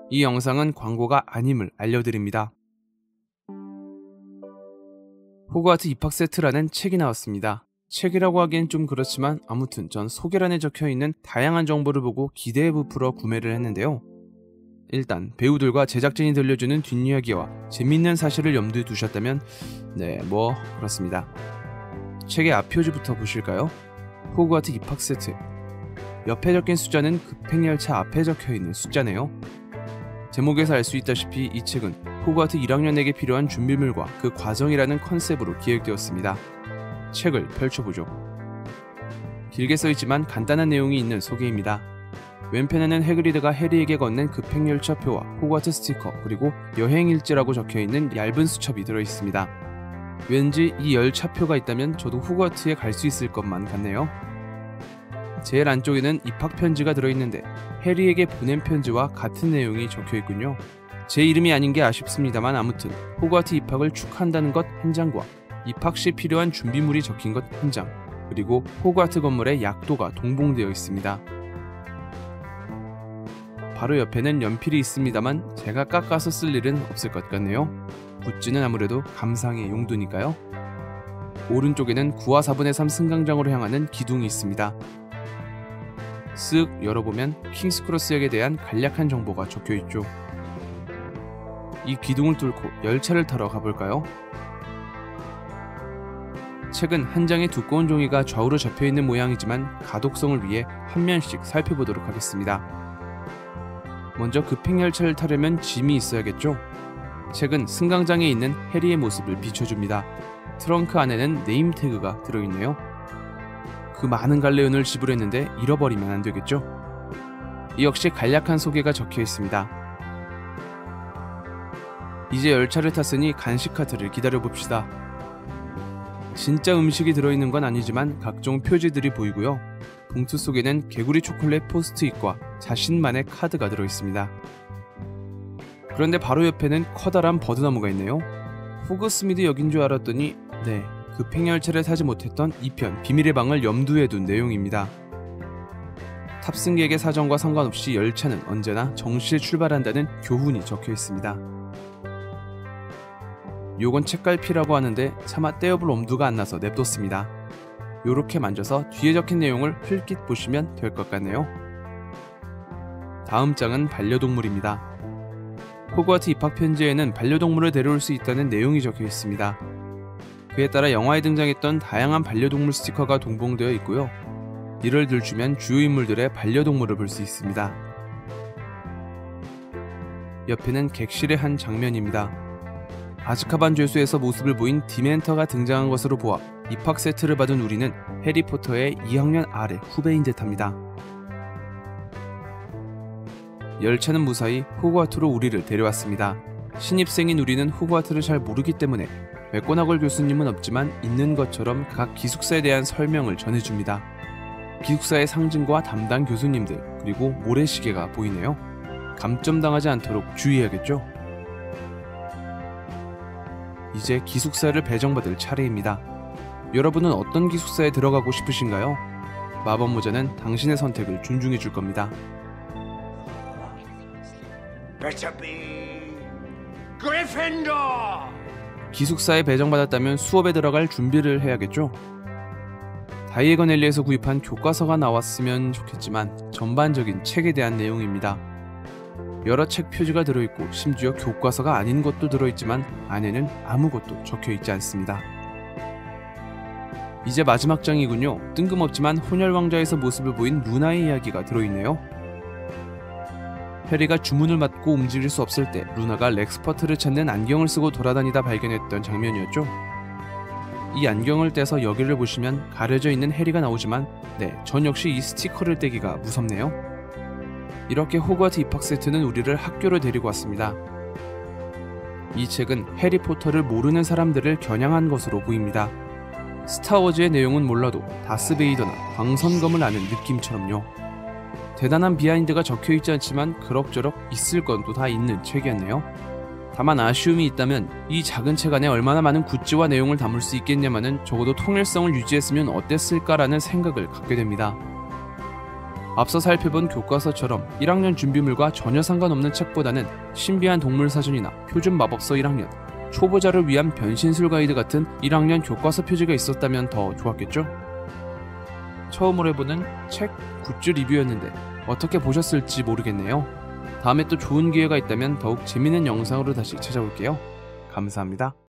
이 영상은 광고가 아님을 알려드립니다. 호그와트 입학 세트라는 책이 나왔습니다. 책이라고 하기엔 좀 그렇지만 아무튼 전 소개란에 적혀있는 다양한 정보를 보고 기대에 부풀어 구매를 했는데요. 일단 배우들과 제작진이 들려주는 뒷이야기와 재밌는 사실을 염두에 두셨다면 그렇습니다. 책의 앞표지부터 보실까요? 호그와트 입학 세트. 옆에 적힌 숫자는 급행열차 앞에 적혀있는 숫자네요. 제목에서 알 수 있다시피 이 책은 호그와트 1학년에게 필요한 준비물과 그 과정이라는 컨셉으로 기획되었습니다. 책을 펼쳐보죠. 길게 써있지만 간단한 내용이 있는 소개입니다. 왼편에는 해그리드가 해리에게 건넨 급행열차표와 호그와트 스티커, 그리고 여행일지라고 적혀있는 얇은 수첩이 들어있습니다. 왠지 이 열차표가 있다면 저도 호그와트에 갈 수 있을 것만 같네요. 제일 안쪽에는 입학편지가 들어있는데 해리에게 보낸 편지와 같은 내용이 적혀있군요. 제 이름이 아닌 게 아쉽습니다만 아무튼 호그와트 입학을 축하한다는 것 한 장과 입학 시 필요한 준비물이 적힌 것 한 장, 그리고 호그와트 건물의 약도가 동봉되어 있습니다. 바로 옆에는 연필이 있습니다만 제가 깎아서 쓸 일은 없을 것 같네요. 굿즈는 아무래도 감상의 용도니까요. 오른쪽에는 9와 4분의 3 승강장으로 향하는 기둥이 있습니다. 쓱 열어보면 킹스크로스역에 대한 간략한 정보가 적혀있죠. 이 기둥을 뚫고 열차를 타러 가볼까요? 책은 한 장의 두꺼운 종이가 좌우로 접혀있는 모양이지만 가독성을 위해 한 면씩 살펴보도록 하겠습니다. 먼저 급행열차를 타려면 짐이 있어야겠죠? 책은 승강장에 있는 해리의 모습을 비춰줍니다. 트렁크 안에는 네임태그가 들어있네요. 그 많은 갈래연을 지불했는데 잃어버리면 안 되겠죠? 이 역시 간략한 소개가 적혀 있습니다. 이제 열차를 탔으니 간식 카트를 기다려봅시다. 진짜 음식이 들어있는 건 아니지만 각종 표지들이 보이고요. 봉투 속에는 개구리 초콜릿 포스트잇과 자신만의 카드가 들어있습니다. 그런데 바로 옆에는 커다란 버드나무가 있네요. 호그스미드 역인 줄 알았더니 급행열차를 타지 못했던 2편 비밀의 방을 염두에 둔 내용입니다. 탑승객의 사정과 상관없이 열차는 언제나 정시에 출발한다는 교훈이 적혀 있습니다. 요건 책갈피라고 하는데 차마 떼어볼 엄두가 안 나서 냅뒀습니다. 요렇게 만져서 뒤에 적힌 내용을 흘낏 보시면 될 것 같네요. 다음 장은 반려동물입니다. 호그와트 입학 편지에는 반려동물을 데려올 수 있다는 내용이 적혀 있습니다. 그에 따라 영화에 등장했던 다양한 반려동물 스티커가 동봉되어 있고요. 이를 들추면 주요 인물들의 반려동물을 볼 수 있습니다. 옆에는 객실의 한 장면입니다. 아즈카반 죄수에서 모습을 보인 디멘터가 등장한 것으로 보아 입학 세트를 받은 우리는 해리포터의 2학년 아래 후배인 듯합니다. 열차는 무사히 호그와트로 우리를 데려왔습니다. 신입생인 우리는 호그와트를 잘 모르기 때문에 맥고나걸 교수님은 없지만 있는 것처럼 각 기숙사에 대한 설명을 전해줍니다. 기숙사의 상징과 담당 교수님들, 그리고 모래시계가 보이네요. 감점당하지 않도록 주의해야겠죠? 이제 기숙사를 배정받을 차례입니다. 여러분은 어떤 기숙사에 들어가고 싶으신가요? 마법모자는 당신의 선택을 존중해 줄 겁니다. 기숙사에 배정받았다면 수업에 들어갈 준비를 해야겠죠? 다이애건 앨리에서 구입한 교과서가 나왔으면 좋겠지만 전반적인 책에 대한 내용입니다. 여러 책 표지가 들어있고 심지어 교과서가 아닌 것도 들어있지만 안에는 아무것도 적혀있지 않습니다. 이제 마지막 장이군요. 뜬금없지만 혼혈왕자에서 모습을 보인 루나의 이야기가 들어있네요. 해리가 주문을 맡고 움직일 수 없을 때 루나가 렉스퍼트를 찾는 안경을 쓰고 돌아다니다 발견했던 장면이었죠. 이 안경을 떼서 여기를 보시면 가려져 있는 해리가 나오지만 전 역시 이 스티커를 떼기가 무섭네요. 이렇게 호그와트 입학 세트는 우리를 학교로 데리고 왔습니다. 이 책은 해리포터를 모르는 사람들을 겨냥한 것으로 보입니다. 스타워즈의 내용은 몰라도 다스베이더나 광선검을 아는 느낌처럼요. 대단한 비하인드가 적혀있지 않지만 그럭저럭 있을 건 또 다 있는 책이었네요. 다만 아쉬움이 있다면 이 작은 책 안에 얼마나 많은 굿즈와 내용을 담을 수 있겠냐마는 적어도 통일성을 유지했으면 어땠을까라는 생각을 갖게 됩니다. 앞서 살펴본 교과서처럼 1학년 준비물과 전혀 상관없는 책보다는 신비한 동물 사전이나 표준 마법서 1학년, 초보자를 위한 변신술 가이드 같은 1학년 교과서 표지가 있었다면 더 좋았겠죠? 처음으로 해보는 책 굿즈 리뷰였는데 어떻게 보셨을지 모르겠네요. 다음에 또 좋은 기회가 있다면 더욱 재밌는 영상으로 다시 찾아올게요. 감사합니다.